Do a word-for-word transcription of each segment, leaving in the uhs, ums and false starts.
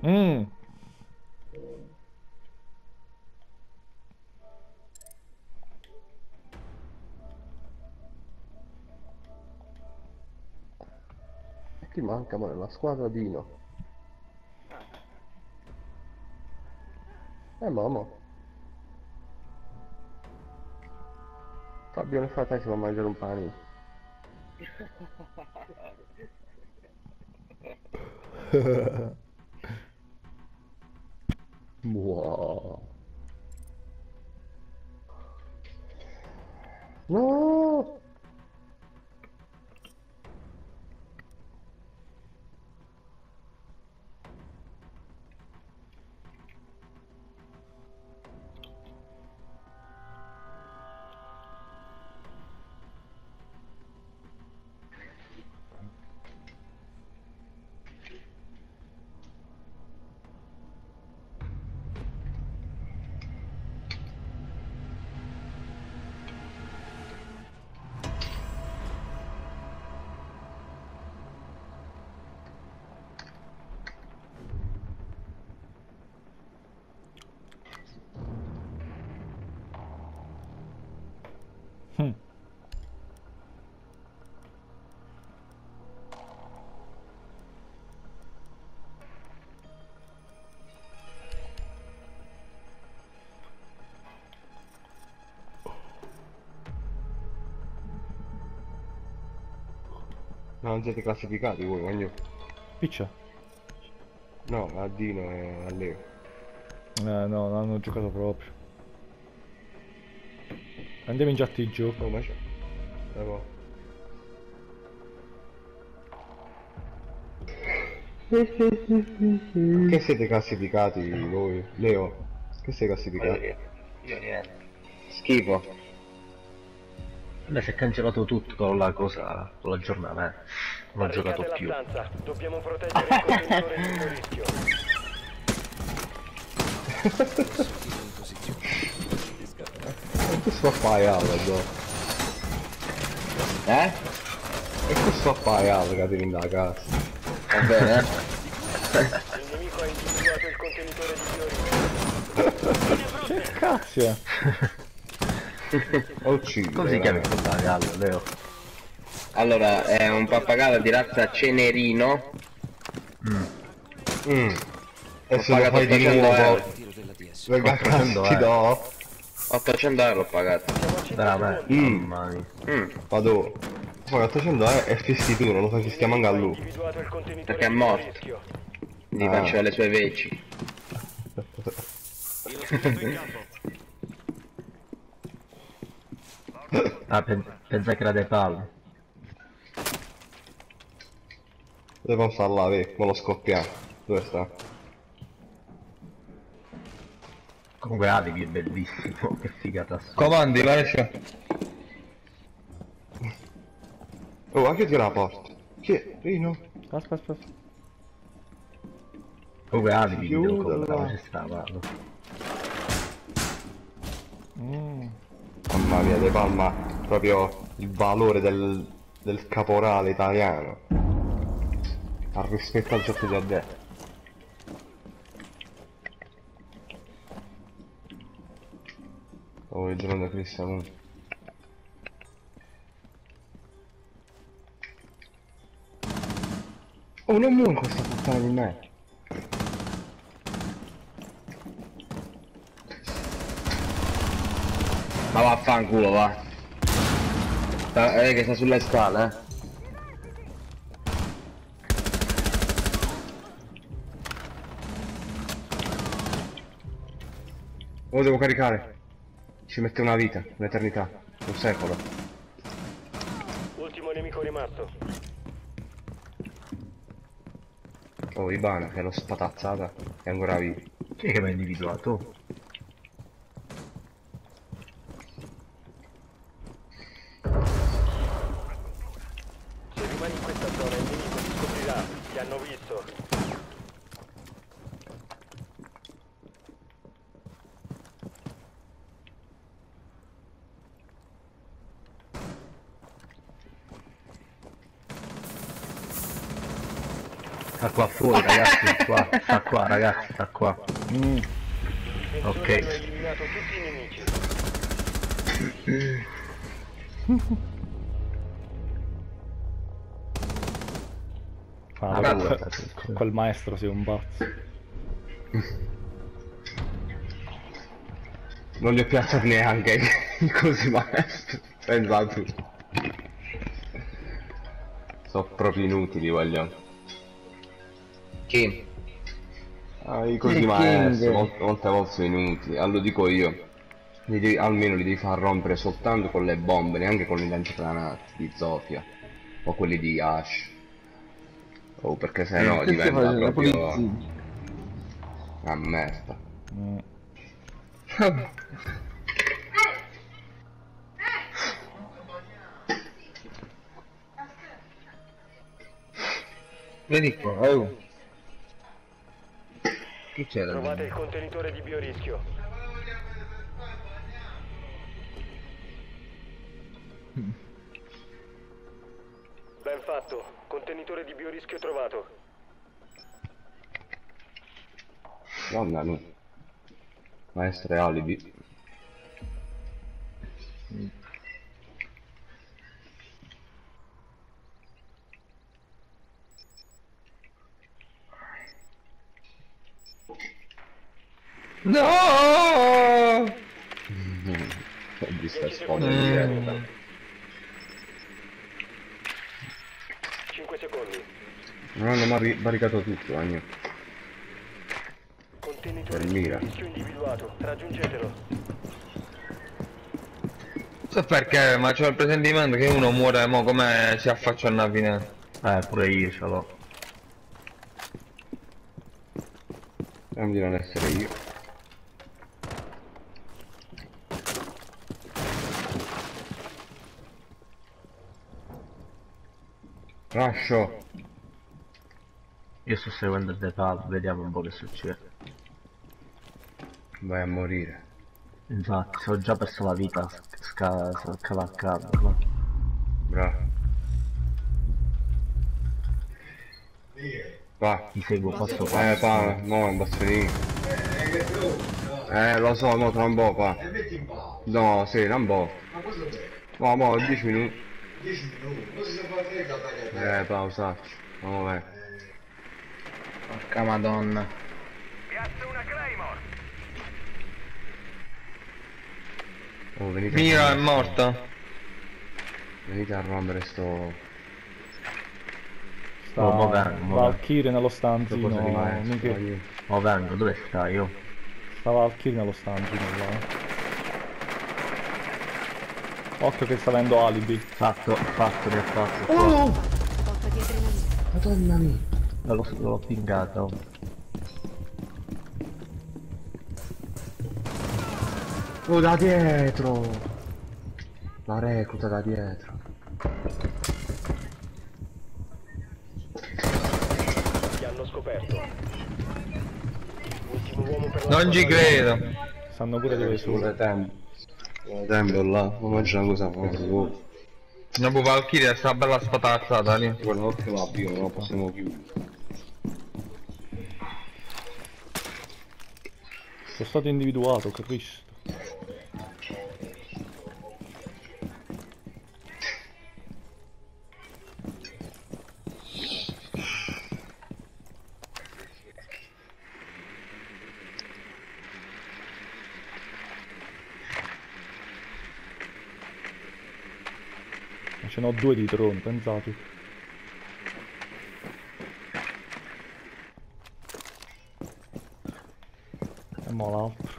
Mm. E chi manca, ma nella squadra Dino? Eh mamma, Fabio nel frattempo si va a mangiare un panino. Wow. No! Mm. Ma non siete classificati voi, Magno? Piccia? No, a Dino e a Leo. Eh, no, non hanno giocato proprio. Andiamo in chat di gioco. Oh, ma c'è. Eh, boh. Che siete classificati voi? Leo? Che sei Io, classificato? io, io niente. Schifo. A me si è cancellato tutto con la cosa, con l'aggiornamento. Non ho giocato Barricate la più. stanza. Dobbiamo proteggere il contenitore di mio rischio. E che sto a fare allora? Eh? E che sto a fare allora che devi andare a casa? Va bene, eh? Il nemico ha individuato il contenitore di mio rischio. Che cazzo è? Uccidere. Come si chiama il pappagallo, Leo? Allora, è un pappagallo di razza cenerino. Mm. Mm. E Ho se lo pagato fai di ottocento nuovo, euro. venga a casa, ottocento ti euro. do. ottocento euro ho pagato. Veramente, Mm. mamma mia. Mm, Vado. Poi ottocento euro e fissi tu, non lo fai fischiare manco a Ha lui. individuato il contenitore Perché è di mio morto. rischio. Gli Ah. faccio le sue veci. Ah, pen- pensa che era dei palle. Dove posso stare là, vedi? Me lo scoppiamo. Dove sta? Comunque Alibi è bellissimo, che figata assurda. Comandi, lascia. Oh, anche tira la porta. Chi è? Rino? Aspetta, aspetta. Comunque Alibi mi devo Chiudela. comprare, ci sta, vado. Mm. Mamma mia, De Palma, proprio il valore del, del caporale italiano. Ha rispettato sotto di a te. Oh, il giorno di Cristiano. Oh, non muore questa puttana di me. Ma vaffanculo, va. Sta, eh, che sta sulle scale, eh. Oh, devo caricare. Ci mette una vita, un'eternità, un secolo. Ultimo nemico rimasto. Oh, Ibana, che l'ho spatazzata, è ancora vivo. Chi è che mi ha individuato? Se rimani in questa zona il nemico ti scoprirà. Ti hanno visto. Sta qua fuori ragazzi, qua, sta qua ragazzi, sta qua. Mm. Ok. Hanno eliminato tutti i nemici. Ah, Ah, vabbè, vabbè. quel- quel maestro sei un pazzo. Non li ho piazzati neanche così maestro. Pensa tu. Sono proprio inutili, voglio. Chi? Ah, i così Il maestri, King. molte, molte volte sono inutili. Allora lo dico io. Li devi- almeno li devi far rompere soltanto con le bombe, neanche con i lanciagranate di Zofia. O quelli di Ash. Oh, perché se no Che stai diventa facendo? La proprio polizia. una merda. Mm. Vedi qua, oh. Chi c'era? Trovate il contenitore di biorischio. Ben fatto. Contenitore di biorischio trovato. Donna no. Maestre alibi. No! Ho visto dieci sfondo secondi. in diretta. cinque secondi. Non hanno mai baricato tutto, Agno. Contenitore Per di mira. biorischio individuato. Raggiungetelo. So perché, ma c'ho il presentimento che uno muore mo come si affaccia a una finestra. Eh, pure io ce l'ho. Speriamo di non essere io. Rascio! Io sto seguendo il default, vediamo un po' che succede. Vai a morire. Infatti, se ho già perso la vita, sca scavalcando. Bravo. Va. Mi seguo passo passo. Eh, pa, no, non posso finire. Eh, lo so, no, tra un po', pa. No, sì, tra un po'. No, mo, dieci minuti. Eh, pausaccio. Vamo vai. Porca madonna. Piazza una Claymore. Oh, venite Mira a è morta. venite a rompere sto... Sta Oh, mo vengo, mo Valkyrie nello sto coso di stanzino. maestro. mica- voglio- Oh vengo, dove stai io? Sta Valkyrie nello stanzino là. Occhio che sta avendo alibi. Fatto, fatto, ne ho fatto. Oh! Botta di adrenalina. Madonna mia! L'ho, l'ho pingato. Oh, da dietro! La recluta da dietro. Ti hanno scoperto. Ultimo uomo per la Non ci squadra. credo. Sanno pure dove sono. Vuole tempo. Vuole tempo là. Non mangia una cosa, ma oh. Dopo Valkyria sta bella spatazzata lì. Guarda, occhio là, più, non lo possiamo più. Sono stato individuato, Cristo. Ma ce n'ho due di droni, pensate. E mo l'altro.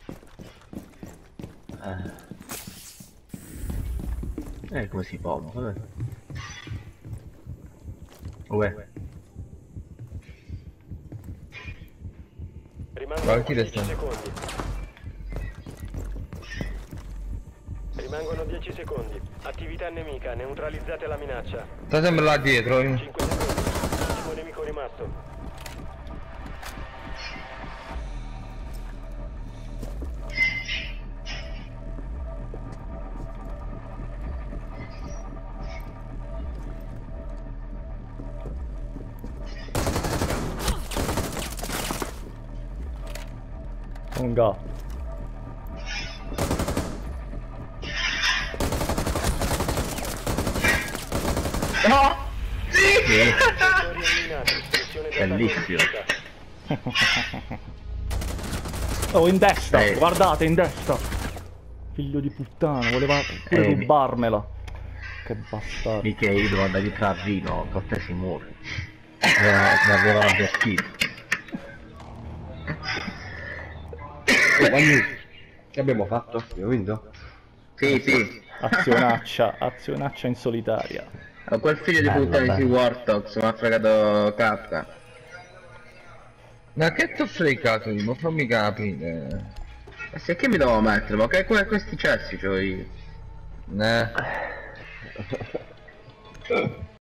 Eh, come si può? Vabbè. Uè. Rimangono Valkyrie dieci sta- secondi. Rimangono dieci secondi. Attività nemica, neutralizzate la minaccia. Sta sempre là dietro. eh. cinque secondi. Ultimo nemico rimasto. Un gatto. No! Territori eliminati. Missione data Bellissimo. conclusa. Oh, in destra, Eh. guardate, in destra. Figlio di puttana, voleva pure Eh, rubarmela. Che bastardo. Mica io devo andare dietro al vino, con te si muore. Mi avevano avvertito. Che abbiamo fatto? Abbiamo vinto? Sì, sì. Azionaccia, azionaccia in solitaria. Ma quel figlio di Bello, puttana di bello. Wartox mi ha fregato K. Ma che t'ho fregato io? Ma fammi capire. E se che mi devo mettere? Ma che que- questi cessi c'ho io? Eh.